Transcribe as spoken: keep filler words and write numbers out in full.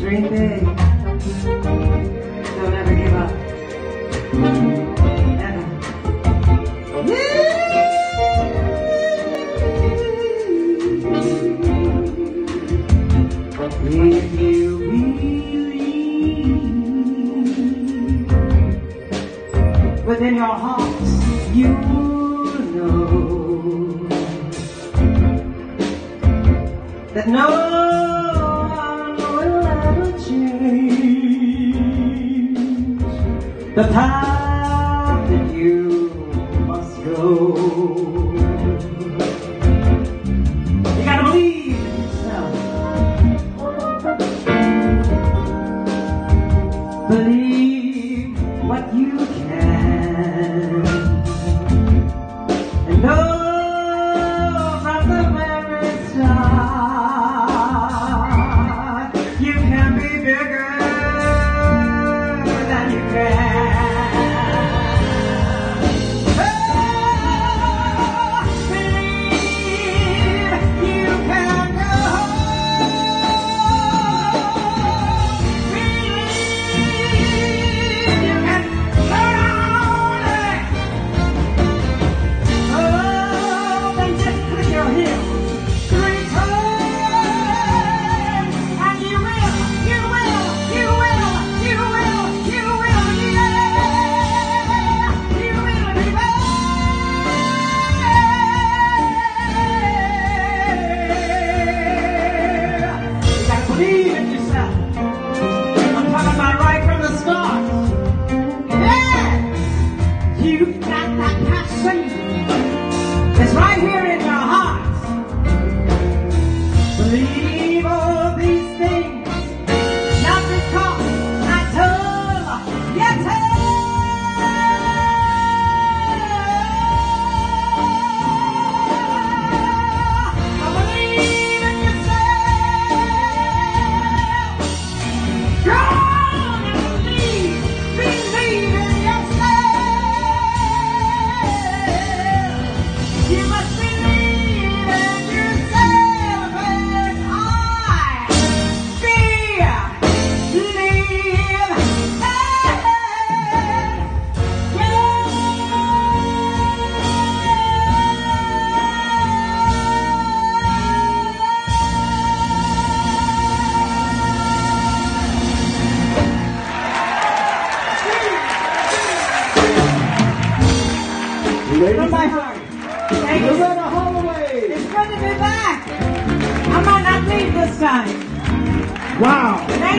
dream big. Don't ever give up. Ever. If you believe within your hearts, you know that no one will ever change the path that you must go. You gotta believe in yourself. Believe what you can, and know from the very start you can be bigger than you can. Oh, believe you can go home. Believe you can float on. Oh, then just click your heels three times, and you will, you will, you will, you will, you will, yeah, you will be back. You gotta believe in yourself. I'm talking about right from the start. Yeah, you've got that passion. It's right here in your heart. Believe all these things, not because I told you to. But believe in yourself. Go on and believe, believe in yourself. You must believe in yourself, and I believe, Ladies from my and heart. Thank you. Loretta Holloway. It's good to be back. I might not leave this time. Wow.